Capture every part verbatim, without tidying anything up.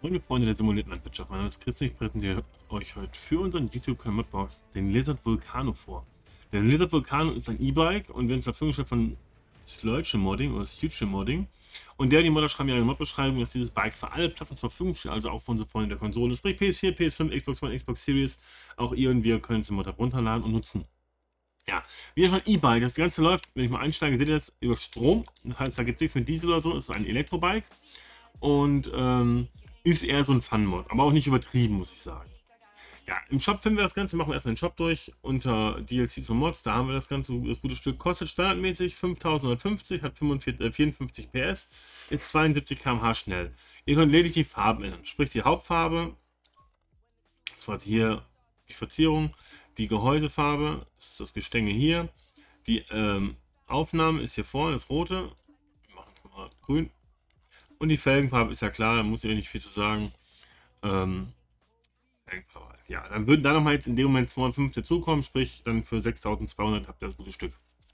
Moin Freunde der simulierten Landwirtschaft, mein Name ist Christian, ich präsentiere euch heute für unseren YouTube-Kanal Modbox den Lizard Vulcano vor. Der Lizard Vulcano ist ein E-Bike und wird zur Verfügung gestellt von Sludge Modding oder Future Modding. Und der, die Modder schreiben ja in der Modbeschreibung, dass dieses Bike für alle Plattformen zur Verfügung steht, also auch für unsere Freunde der Konsole, sprich P S vier, P S fünf, Xbox One, Xbox Series. Auch ihr und wir können den Modder runterladen und nutzen. Ja, wie schon E-Bike, das Ganze läuft, wenn ich mal einsteige, seht ihr das, über Strom. Das heißt, da gibt es nichts mit Diesel oder so, es ist ein Elektrobike. Und ähm, ist eher so ein Fun-Mod, aber auch nicht übertrieben, muss ich sagen. Ja, im Shop finden wir das Ganze, machen wir erstmal den Shop durch, unter D L Cs und Mods, da haben wir das Ganze, das gute Stück, kostet standardmäßig fünftausendfünfzig, hat fünfundvierzig, vierundfünfzig P S, ist zweiundsiebzig Kilometer pro Stunde schnell. Ihr könnt lediglich die Farben ändern, sprich die Hauptfarbe, das war hier die Verzierung, die Gehäusefarbe, das ist das Gestänge hier, die ähm, Aufnahme ist hier vorne, das rote, wir machen es mal grün. Und die Felgenfarbe ist ja klar, da muss ich nicht viel zu sagen. Ähm, Felgenfarbe halt. Ja, dann würden da nochmal jetzt in dem Moment zweihundertfünfzig dazukommen, sprich dann für sechstausendzweihundert habt ihr das gute Stück.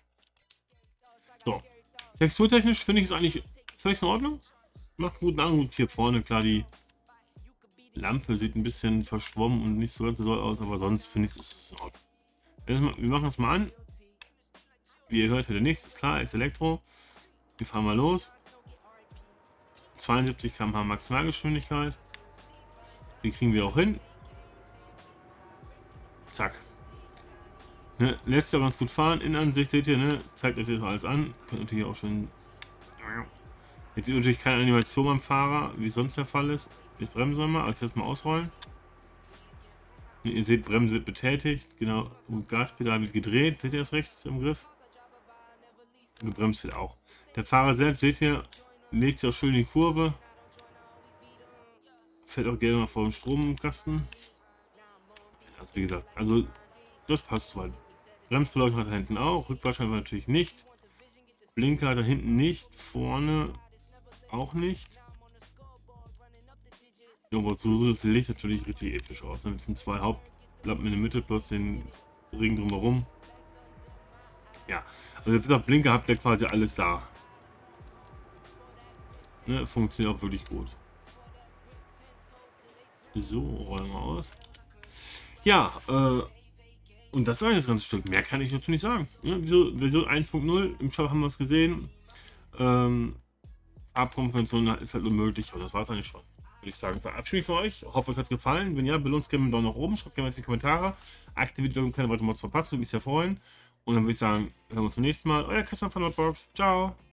So. Texturtechnisch finde ich es eigentlich völlig in Ordnung. Macht einen guten Eindruck hier vorne. Klar, die Lampe sieht ein bisschen verschwommen und nicht so ganz so doll aus, aber sonst finde ich es in Ordnung. Wir machen das mal an. Wie ihr hört, hört ihr nichts, ist klar, ist Elektro. Wir fahren mal los. zweiundsiebzig Kilometer pro Stunde Maximalgeschwindigkeit. Die kriegen wir auch hin. Zack. Ne, lässt ja ganz gut fahren. Innenansicht seht ihr, ne? Zeigt euch das alles an. Könnt natürlich auch schon. Jetzt sieht natürlich keine Animation beim Fahrer, wie sonst der Fall ist. Jetzt bremsen wir mal, aber ich lasse mal ausrollen. Ne, ihr seht, Bremse wird betätigt. Genau. Und Gaspedal wird gedreht. Seht ihr das rechts im Griff? Gebremst wird auch. Der Fahrer selbst, seht ihr, legt sich auch schön in die Kurve. Fällt auch gerne mal vor den Stromkasten. Also wie gesagt, also das passt soweit. Bremsbeleuchtung hat er hinten auch, Rückfahrscheibe natürlich nicht. Blinker hat er hinten nicht, vorne auch nicht. Ja, aber so sieht das Licht natürlich richtig episch aus. Dann sind zwei Hauptlampen in der Mitte plus den Ring drumherum. Ja, also jetzt auf Blinker habt ihr quasi alles da. Ne, funktioniert auch wirklich gut. So, rollen wir aus. Ja, äh, und das war das ganze Stück. Mehr kann ich dazu nicht sagen. Ja, Version eins Punkt null, im Shop haben wir es gesehen. Ähm, Farbkonvention ist halt unmöglich, aber das war es eigentlich schon. Würde ich sagen, verabschiede mich von euch. Hoffe, euch hat es gefallen. Wenn ja, belohnt gerne mit einem Daumen nach oben. Schreibt gerne was in die Kommentare. Aktiviert die Glocke, um keine weiteren Mods verpassen. Würde mich sehr freuen. Und dann würde ich sagen, hören wir uns beim nächsten Mal. Euer Christian von Modbox. Ciao.